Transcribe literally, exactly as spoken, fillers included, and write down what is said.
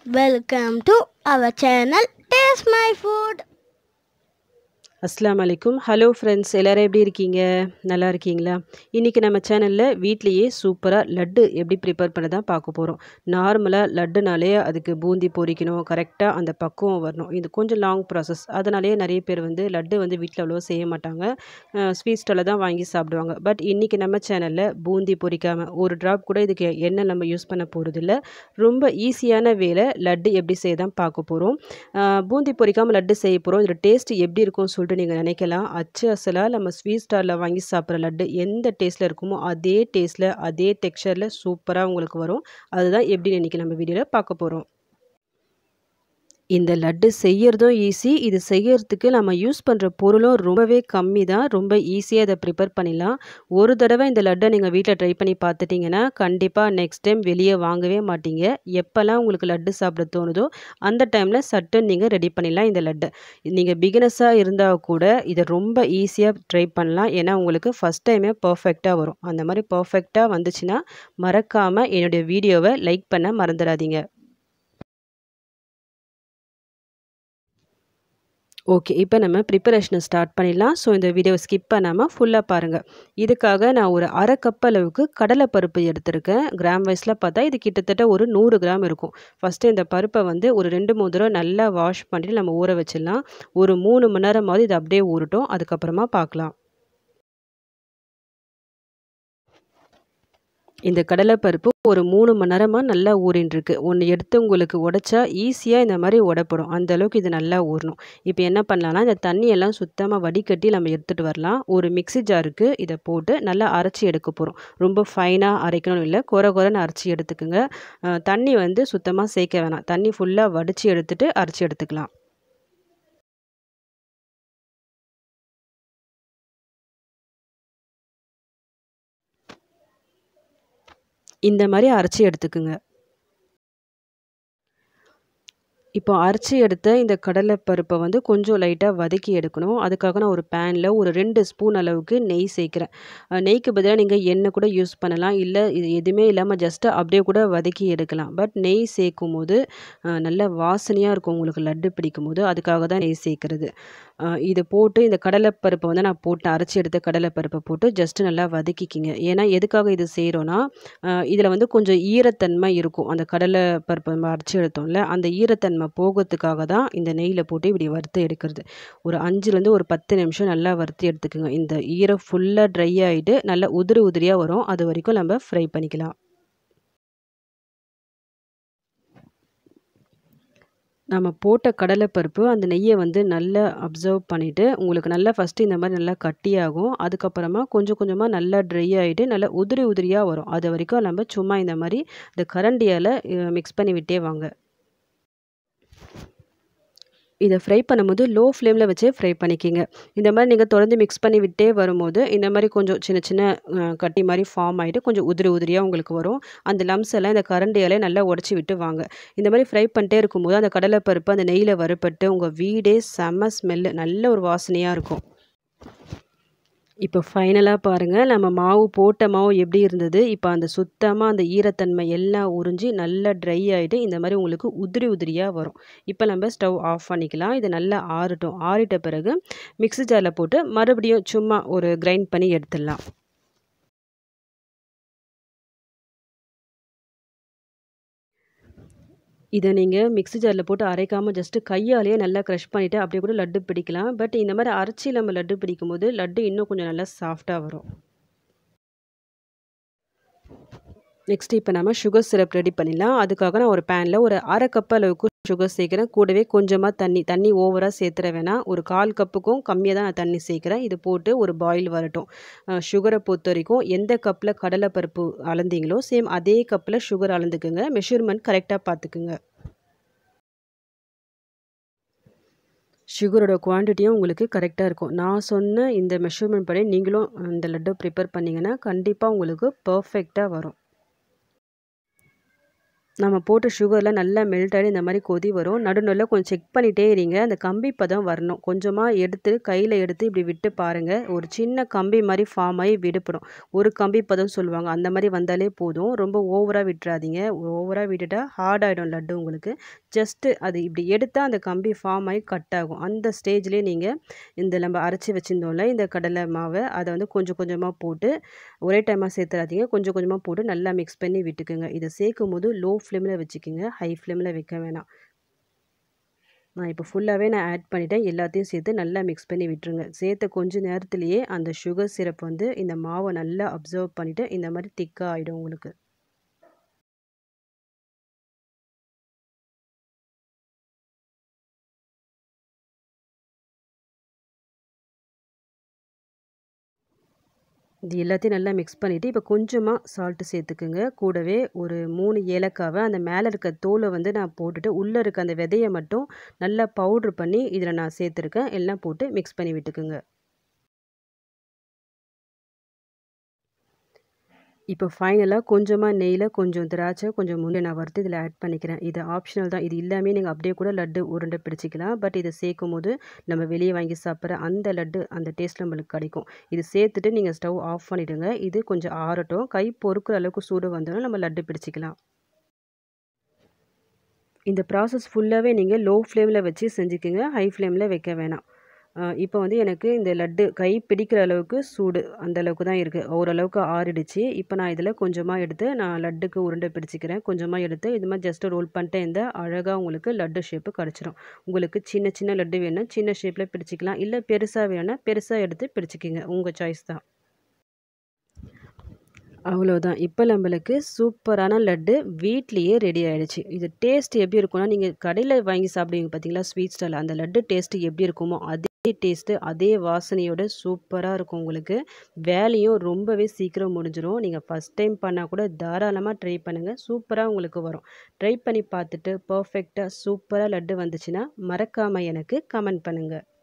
Welcome to our channel Taste My Food. அஸ்ஸலாமு அலைக்கும். Hello friends, எல்லோரும் எப்படி இருக்கீங்க? நல்லா இருக்கீங்களா? இன்றைக்கி நம்ம சேனலில் வீட்லேயே சூப்பராக லட்டு எப்படி ப்ரிப்பேர் பண்ண தான் பார்க்க போகிறோம். நார்மலாக லட்டுனாலே அதுக்கு பூந்தி பொரிக்கணும், கரெக்டாக அந்த பக்குவம் வரணும். இது கொஞ்சம் லாங் ப்ராசஸ். அதனாலேயே நிறைய பேர் வந்து லட்டு வந்து வீட்டில் அவ்வளோவா செய்ய மாட்டாங்க. ஸ்வீட் ஸ்டாலில் தான் வாங்கி சாப்பிடுவாங்க. பட் இன்றைக்கி நம்ம சேனலில் பூந்தி பொரிக்காமல் ஒரு ட்ராப் கூட இதுக்கு எண்ணெய் நம்ம யூஸ் பண்ண போகிறதில்ல. ரொம்ப ஈஸியான வேலை லட்டு எப்படி செய்ய தான் பார்க்க போகிறோம். பூந்தி பொரிக்காமல் லட்டு செய்ய போகிறோம். இதோட டேஸ்ட் எப்படி இருக்கும்னு சொல்லிட்டு நீங்கள் நினைக்கலாம். அச்சு அசலாக நம்ம ஸ்வீட் ஸ்டாலில் வாங்கி சாப்பிட்ற லட்டு எந்த டேஸ்ட்டில் இருக்குமோ அதே டேஸ்ட்டில் அதே டெக்ஸ்சரில் சூப்பராக உங்களுக்கு வரும். அதுதான் எப்படின்னு இன்றைக்கி நம்ம வீடியோவில் பார்க்க போகிறோம். இந்த லட்டு செய்யறதும் ஈஸி. இது செய்யறதுக்கு நம்ம யூஸ் பண்ணுற பொருளும் ரொம்பவே கம்மி தான். ரொம்ப ஈஸியாக இதை ப்ரிப்பேர் பண்ணிடலாம். ஒரு தடவை இந்த லட்டை நீங்கள் வீட்டில் ட்ரை பண்ணி பார்த்துட்டிங்கன்னா கண்டிப்பாக நெக்ஸ்ட் டைம் வெளியே வாங்கவே மாட்டீங்க. எப்போல்லாம் உங்களுக்கு லட்டு சாப்பிட தோணுதோ அந்த டைமில் சட்டுன்னு நீங்கள் ரெடி பண்ணிடலாம் இந்த லட்டை. நீங்கள் பிகினஸாக இருந்தால் கூட இதை ரொம்ப ஈஸியாக ட்ரை பண்ணலாம். ஏன்னா உங்களுக்கு ஃபஸ்ட் டைமே பர்ஃபெக்டாக வரும். அந்த மாதிரி பர்ஃபெக்டாக வந்துச்சுன்னா மறக்காமல் என்னுடைய வீடியோவை லைக் பண்ண மறந்துடாதீங்க. ஓகே, இப்போ நம்ம ப்ரிப்பரேஷனை ஸ்டார்ட் பண்ணிடலாம். ஸோ இந்த வீடியோவை ஸ்கிப் பண்ணாமல் ஃபுல்லாக பாருங்கள். இதுக்காக நான் ஒரு அரை கப் அளவுக்கு கடலைப்பருப்பு எடுத்திருக்கேன். கிராம் வைஸில் பார்த்தா இது கிட்டத்தட்ட ஒரு நூறு கிராம் இருக்கும். ஃபஸ்ட்டு இந்த பருப்பை வந்து ஒரு ரெண்டு மூணு தடவை நல்லா வாஷ் பண்ணிவிட்டு நம்ம ஊற வச்சிடலாம். ஒரு மூணு மணி நேரமாவது இது அப்படியே ஊறட்டும். அதுக்கப்புறமா பார்க்கலாம். இந்த கடலைப்பருப்பு ஒரு மூணு மணி நேரமாக நல்லா ஊறின்ருக்கு. ஒன்று எடுத்து உங்களுக்கு உடைச்சா ஈஸியாக இந்த மாதிரி உடைப்படும். அந்தளவுக்கு இது நல்லா ஊறணும். இப்போ என்ன பண்ணலான்னா இந்த தண்ணியெல்லாம் சுத்தமாக வடிகட்டி நம்ம எடுத்துகிட்டு வரலாம். ஒரு மிக்ஸி ஜாருக்கு இதை போட்டு நல்லா அரைச்சி எடுக்க போகிறோம். ரொம்ப ஃபைனாக அரைக்கணும் இல்லை, குறை குறைன்னு அரைச்சி எடுத்துக்குங்க. தண்ணி வந்து சுத்தமாக சேர்க்க வேணாம். தண்ணி ஃபுல்லாக வடித்து எடுத்துகிட்டு அரைச்சி எடுத்துக்கலாம். இந்த மாதிரி அரைச்சி எடுத்துக்குங்க. இப்போ அரைச்சி எடுத்த இந்த கடலைப்பருப்பை வந்து கொஞ்சம் லைட்டாக வதக்கி எடுக்கணும். அதுக்காக நான் ஒரு பேனில் ஒரு ரெண்டு ஸ்பூன் அளவுக்கு நெய் சேர்க்குறேன். நெய்க்கு பதிலாக நீங்கள் எண்ணெய் கூட யூஸ் பண்ணலாம். இல்லை இது எதுவுமே இல்லாமல் ஜஸ்ட்டு அப்படியே கூட வதக்கி எடுக்கலாம். பட் நெய் சேர்க்கும் போது நல்ல வாசனையாக இருக்கும் உங்களுக்கு லட்டு பிடிக்கும் போது. அதுக்காக தான் நெய் சேர்க்குறது. இதை போட்டு இந்த கடலைப்பருப்பை வந்து நான் போட்டு அரைச்சி எடுத்த கடலைப்பருப்பை போட்டு ஜஸ்ட்டு நல்லா வதக்கிக்கிங்க. ஏன்னா எதுக்காக இது செய்கிறோன்னா இதில் வந்து கொஞ்சம் ஈரத்தன்மை இருக்கும். அந்த கடலைப்பருப்பை நம்ம அரைச்சி எடுத்தோம்ல அந்த ஈரத்தன்மை போகிறதுக்காக தான் இந்த நெய்யில் போட்டு இப்படி வறுத்து எடுக்கிறது. ஒரு அஞ்சுலேருந்து ஒரு பத்து நிமிஷம் நல்லா வறுத்து எடுத்துக்கோங்க. இந்த ஈரம் ஃபுல்லாக ட்ரை ஆகிட்டு நல்லா உதிரி உதிரியாக வரும். அது வரைக்கும் நம்ம ஃப்ரை பண்ணிக்கலாம். நம்ம போட்ட கடலைப்பருப்பு அந்த நெய்யை வந்து நல்லா அப்சர்வ் பண்ணிவிட்டு உங்களுக்கு நல்லா ஃபஸ்ட்டு இந்த மாதிரி நல்லா கட்டியாகும். அதுக்கப்புறமா கொஞ்சம் கொஞ்சமாக நல்லா ட்ரை ஆகிட்டு நல்லா உதிரி உதிரியாக வரும். அது வரைக்கும் நம்ம சும்மா இந்த மாதிரி இந்த கரண்டியால் மிக்ஸ் பண்ணி விட்டே வாங்க. இதை ஃப்ரை பண்ணும்போது லோ ஃப்ளேமில் வச்சே ஃப்ரை பண்ணிக்கிங்க. இந்த மாதிரி நீங்கள் தொடர்ந்து மிக்ஸ் பண்ணி விட்டே வரும்போது இந்த மாதிரி கொஞ்சம் சின்ன சின்ன கட்டி மாதிரி ஃபார்ம் ஆகிட்டு கொஞ்சம் உதிரி உதிரியாக உங்களுக்கு வரும். அந்த லம்ஸ் எல்லாம் இந்த கரண்டியாலே நல்லா உடச்சி விட்டு வாங்க. இந்த மாதிரி ஃப்ரை பண்ணிட்டே இருக்கும்போது அந்த கடலைப்பருப்பு அந்த நெய்யில் வறுபட்டு உங்கள் வீடே செம்ம ஸ்மெல்லு, நல்ல ஒரு வாசனையாக இருக்கும். இப்போ ஃபைனலாக பாருங்கள், நம்ம மாவு போட்ட மாவு எப்படி இருந்தது. இப்போ அந்த சுத்தமாக அந்த ஈரத்தன்மை எல்லாம் உறிஞ்சி நல்லா ட்ரை ஆகிட்டு இந்த மாதிரி உங்களுக்கு உதிரி உதிரியாக வரும். இப்போ நம்ம ஸ்டவ் ஆஃப் பண்ணிக்கலாம். இது நல்லா ஆறட்டும். ஆறிட்ட பிறகு மிக்ஸி ஜாரில் போட்டு மறுபடியும் சும்மா ஒரு கிரைண்ட் பண்ணி எடுத்துடலாம். இதை நீங்கள் மிக்ஸி ஜாரில் போட்டு அரைக்காமல் ஜஸ்ட்டு கையாலேயே நல்லா க்ரஷ் பண்ணிவிட்டு அப்படியே கூட லட்டு பிடிக்கலாம். பட் இந்த மாதிரி அரைச்சி நம்ம லட்டு பிடிக்கும் போது லட்டு இன்னும் கொஞ்சம் நல்லா சாஃப்டாக வரும். நெக்ஸ்ட் இப்போ நம்ம சுகர் சிரப் ரெடி பண்ணிடலாம். அதுக்காக நான் ஒரு பேனில் ஒரு அரை கப் அளவுக்கு சுகர் சேர்க்குறேன். கூடவே கொஞ்சமாக தண்ணி தண்ணி ஓவராக சேர்த்துற வேணாம். ஒரு கால் கப்புக்கும் கம்மியாக தான் நான் தண்ணி சேர்க்குறேன். இது போட்டு ஒரு பாயில் வரட்டும். சுகரை பொறுத்த வரைக்கும் எந்த கப்பில் கடலைப்பருப்பு அளந்தீங்களோ சேம் அதே கப்பில் சுகர் அளந்துக்குங்க. மெஷர்மெண்ட் கரெக்டாக பார்த்துக்குங்க. சுகரோட குவான்டிட்டியும் உங்களுக்கு கரெக்டாக இருக்கும். நான் சொன்ன இந்த மெஷர்மெண்ட் படி நீங்களும் இந்த லட்டு ப்ரிப்பேர் பண்ணிங்கன்னா கண்டிப்பாக உங்களுக்கு பர்ஃபெக்டாக வரும். நம்ம போட்ட சுகர்லாம் நல்லா மெல்ட் ஆகி இந்த மாதிரி கொதி வரும். நடு நடுல கொஞ்சம் செக் பண்ணிட்டே இருங்க. அந்த கம்பி பதம் வரணும். கொஞ்சமா எடுத்து கையில எடுத்து இப்படி விட்டு பாருங்க. ஒரு சின்ன கம்பி மாதிரி ஃபார்ம் ஆகி விடுபடும். ஒரு கம்பி பதம் சொல்லுவாங்க. அந்த மாதிரி வந்தாலே போதும். ரொம்ப ஓவரா விட்டுறாதீங்க. ஓவரா விட்டுட்டா ஹார்ட் ஆயிடும் லட்டு உங்களுக்கு. ஜஸ்ட் அது இப்படி எடுத்தா அந்த கம்பி ஃபார்ம் ஆகி கட் ஆகும். அந்த ஸ்டேஜ்லேயே நீங்க இந்த நம்ம அரைச்சி வச்சிருந்தோம்ல இந்த கடலை மாவை அதை வந்து கொஞ்சம் கொஞ்சமா போட்டு ஒரே டைமா சேர்த்துறாதீங்க. கொஞ்சம் கொஞ்சமா போட்டு நல்லா மிக்ஸ் பண்ணி விட்டுக்குங்க. இதை சேர்க்கும்போது லோ ஃப்ளேமில் வச்சுக்கோங்க. ஹை ஃப்ளேமில் வைக்க வேணாம். நான் இப்போ ஃபுல்லாகவே நான் ஆட் பண்ணிட்டேன். எல்லாத்தையும் சேர்த்து நல்லா மிக்ஸ் பண்ணி விட்டுருங்க. சேர்த்த கொஞ்ச நேரத்திலேயே அந்த சுகர் சிரப் வந்து இந்த மாவை நல்லா அப்சர்வ் பண்ணிவிட்டு இந்த மாதிரி திக்காக ஆகிடும் உங்களுக்கு. இது எல்லாத்தையும் நல்லா மிக்ஸ் பண்ணிவிட்டு இப்போ கொஞ்சமாக சால்ட்டு சேர்த்துக்குங்க. கூடவே ஒரு மூணு ஏலக்காவை அந்த மேலே இருக்க தோலை வந்து நான் போட்டுட்டு உள்ளே இருக்க அந்த விதையை மட்டும் நல்லா பவுட்ரு பண்ணி இதில் நான் சேர்த்துருக்கேன். எல்லாம் போட்டு மிக்ஸ் பண்ணி விட்டுக்குங்க. இப்போ ஃபைனலாக கொஞ்சமாக நெய்யில் கொஞ்சம் திராட்சை கொஞ்சம் முந்திரி நான் வறுத்து இதில் ஆட் பண்ணிக்கிறேன். இது ஆப்ஷனல் தான். இது இல்லாமல் நீங்கள் அப்படியே கூட லட்டு உருண்டை பிடிச்சிக்கலாம். பட் இதை சேர்க்கும் போது நம்ம வெளியே வாங்கி சாப்பிட்ற அந்த லட்டு அந்த டேஸ்ட் நம்மளுக்கு கிடைக்கும். இது சேர்த்துட்டு நீங்கள் ஸ்டவ் ஆஃப் பண்ணிவிடுங்க. இது கொஞ்சம் ஆறட்டும். கை பொறுக்கிற அளவுக்கு சூடு வந்தோன்னா நம்ம லட்டு பிடிச்சிக்கலாம். இந்த ப்ராசஸ் ஃபுல்லாகவே நீங்கள் லோ ஃப்ளேமில் வச்சு செஞ்சுக்கோங்க. ஹை ஃப்ளேமில் வைக்க வேணாம். இப்போ வந்து எனக்கு இந்த லட்டு கை பிடிக்கிற அளவுக்கு சூடு அந்த அளவுக்கு தான் இருக்குது. ஓரளவுக்கு ஆறிடுச்சு. இப்போ நான் இதில் கொஞ்சமாக எடுத்து நான் லட்டுக்கு உருண்டை பிடிச்சிக்கிறேன். கொஞ்சமாக எடுத்து இது மாதிரி ஜஸ்ட்டு ரோல் பண்ணிட்டு இந்த அழகாக உங்களுக்கு லட்டு ஷேப்பு கிடச்சிரும். உங்களுக்கு சின்ன சின்ன லட்டு வேணும் சின்ன ஷேப்பில் பிடிச்சிக்கலாம். இல்லை பெருசாக வேணும்னா பெருசாக எடுத்து பிடிச்சிக்கிங்க. உங்கள் சாய்ஸ் தான். அவ்வளோதான். இப்போ நம்மளுக்கு சூப்பரான லட்டு வீட்லேயே ரெடி ஆயிடுச்சு. இது டேஸ்ட் எப்படி இருக்கும்னா, நீங்கள் கடையில் வாங்கி சாப்பிடுவீங்க பார்த்தீங்களா ஸ்வீட் ஸ்டால், அந்த லட்டு டேஸ்ட்டு எப்படி இருக்குமோ அதே டேஸ்ட்டு அதே வாசனையோட சூப்பராக இருக்கும் உங்களுக்கு. வேலையும் ரொம்பவே சீக்கிரம் முடிஞ்சிடும். நீங்கள் ஃபஸ்ட் டைம் பண்ணால் கூட தாராளமாக ட்ரை பண்ணுங்கள். சூப்பராக உங்களுக்கு வரும். ட்ரை பண்ணி பார்த்துட்டு பர்ஃபெக்டாக சூப்பராக லட்டு வந்துச்சுன்னா மறக்காமல் எனக்கு கமெண்ட் பண்ணுங்கள்.